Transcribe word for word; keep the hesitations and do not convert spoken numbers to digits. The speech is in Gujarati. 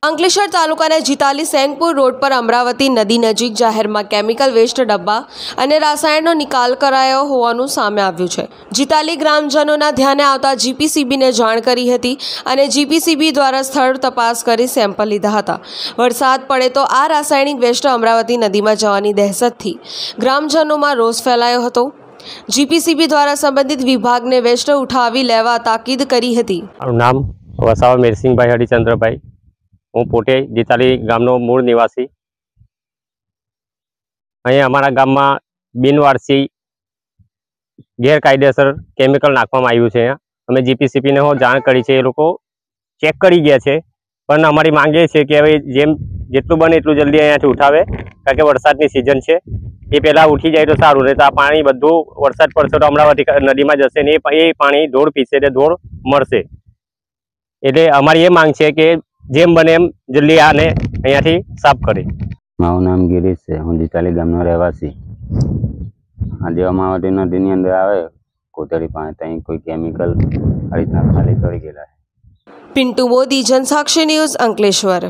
અંકલેશ્વર તાલુકાના જીતાલી સેંગપુર રોડ પર અમરાવતી નદી નજીક જાહેરમાં કેમિકલ વેસ્ટ ડબ્બા અને રાસાયણનો નિકાલ કરાયો હોવાનું સામે આવ્યું છે। જીતાલી ગ્રામજનોના ધ્યાને આવતા જીપીસીબીને જાણ કરી હતી અને જીપીસીબી દ્વારા સ્થળ તપાસ કરી સેમ્પલ લીધા હતા। વરસાદ પડે તો આ રાસાયણિક વેસ્ટ અમરાવતી નદીમાં જવાની દહેશતથી ગ્રામજનોમાં રોષ ફેલાયો હતો। જીપીસીબી દ્વારા સંબંધિત વિભાગને વેસ્ટ ઉઠાવી લેવા તાકીદ કરી હતી। નામ વસાવા મેરસિંહભાઈ હરિચંદ્રભાઈ, હું પોતે જીતાલી ગામનો મૂળ નિવાસી। અહીં અમારા ગામમાં બિનવારસી ગેરકાયદેસર કેમિકલ નાખવામાં આવ્યું છે। અમે જીપીસીબીને હું જાણ કરી છે, એ લોકો ચેક કરી ગયા છે, પણ અમારી માંગ એ છે કે હવે જેમ જેટલું બને એટલું જલ્દી અહીંયાથી ઉઠાવે, કારણ કે વરસાદની સિઝન છે। એ પહેલાં ઉઠી જાય તો સારું, નહીં તો આ પાણી બધું વરસાદ પડશે તો અમરાવતી નદીમાં જશે ને એ પાણી ધોળ પીશે એટલે ધોળ મળશે। એટલે અમારી એ માંગ છે કે જેમ બને એમ જલ્દી આને અહીંયાથી સાફ કરે। મારું નામ ગિરીશ છે, હું જીતાલી ગામનો રહેવાસી। આજે અમરાવતી નદીની અંદર આવે કોતરી પાણી, ત્યાં કોઈ કેમિકલ આ રીતના ખાલી કરી ગયેલા છે। પિન્ટુ મોદી, જનસાક્ષી ન્યૂઝ, અંકલેશ્વર।